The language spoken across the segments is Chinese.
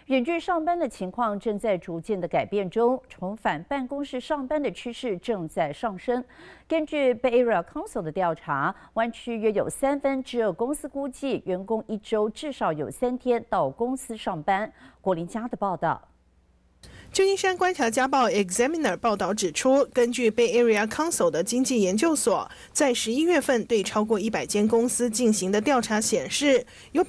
远距上班的情况正在逐渐的改变中，重返办公室上班的趋势正在上升。根据 Bay Area Council 的调查，湾区约有2/3公司估计员工一周至少有3天到公司上班。郭林佳的报道。 旧金山观察家报 Examiner 报道指出，根据 Bay Area Council 的经济研究所在11月份对超过100间公司进行的调查显示，有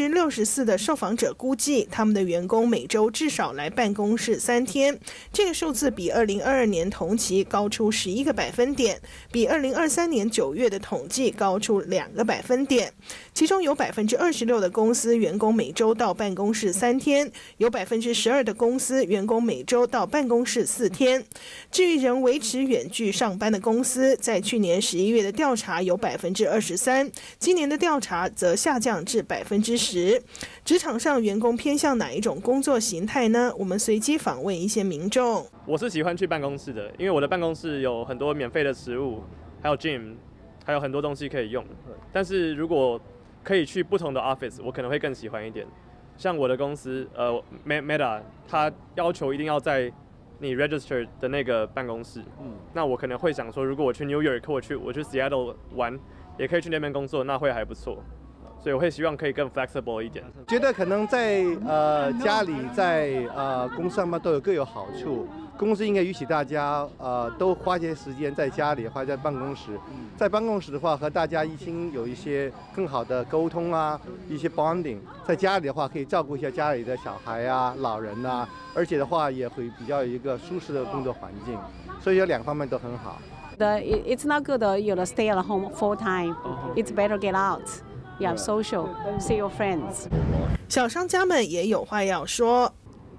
64%的受访者估计他们的员工每周至少来办公室3天。这个数字比2022年同期高出11个百分点，比2023年9月的统计高出2个百分点。其中有26%的公司员工每周到办公室3天，有12%的公司员工每周到办公室4天。至于仍维持远距上班的公司，在去年11月的调查有23%，今年的调查则下降至10%。职场上员工偏向哪一种工作形态呢？我们随机访问一些民众。 我是喜欢去办公室的，因为我的办公室有很多免费的食物，还有 gym， 还有很多东西可以用。但是如果可以去不同的 office， 我可能会更喜欢一点。像我的公司Meta， 它要求一定要在你 register 的那个办公室。那我可能会想说，如果我去 New York 或我去 Seattle 玩，也可以去那边工作，那会还不错。所以我会希望可以更 flexible 一点。 觉得可能在家里在公司上班都各有好处。公司应该允许大家都花些时间在家里，花在办公室。在办公室的话，和大家已经有一些更好的沟通啊，一些 bonding。在家里的话，可以照顾一下家里的小孩啊、老人啊，而且的话也会比较有一个舒适的工作环境。所以有2方面都很好。 It's not good you stay at home full time. It's better get out. Yeah, social, see your friends. 小商家们也有话要说。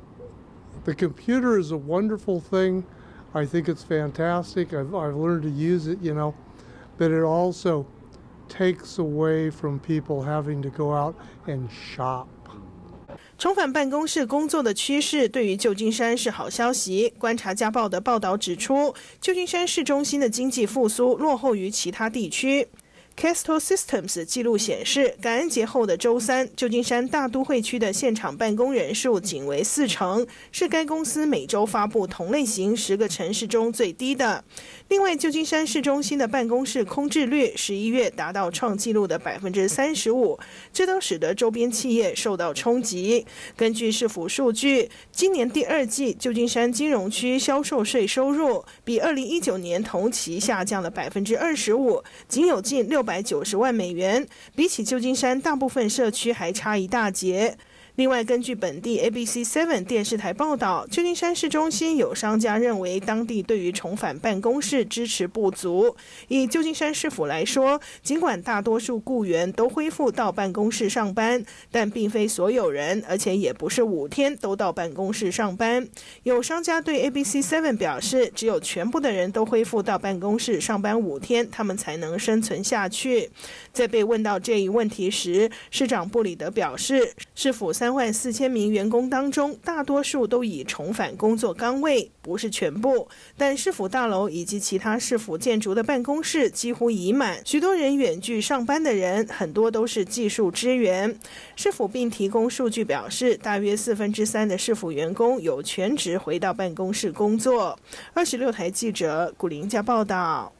The computer is a wonderful thing. I think it's fantastic. I've learned to use it, but it also takes away from people having to go out and shop. 重返办公室工作的趋势对于旧金山是好消息。观察家报的报道指出，旧金山市中心的经济复苏落后于其他地区。Castle Systems 记录显示，感恩节后的周三，旧金山大都会区的现场办公人数仅为40%，是该公司每周发布同类型10个城市中最低的。另外，旧金山市中心的办公室空置率11月达到创纪录的35%，这都使得周边企业受到冲击。根据市府数据，今年第2季旧金山金融区销售税收入比2019年同期下降了25%，仅有近690万美元，比起旧金山大部分社区还差一大截。另外，根据本地 ABC7 电视台报道，旧金山市中心有商家认为当地对于重返办公室支持不足。以旧金山市府来说，尽管大多数雇员都恢复到办公室上班，但并非所有人，而且也不是5天都到办公室上班。有商家对 ABC7 表示，只有全部的人都恢复到办公室上班5天，他们才能生存下去。在被问到这一问题时，市长布里德表示，市府34000名员工当中，大多数都已重返工作岗位，不是全部，但市府大楼以及其他市府建筑的办公室几乎已满。许多人远距上班的人，很多都是技术支援。市府并提供数据表示，大约3/4的市府员工有全职回到办公室工作。26台记者古林家报道。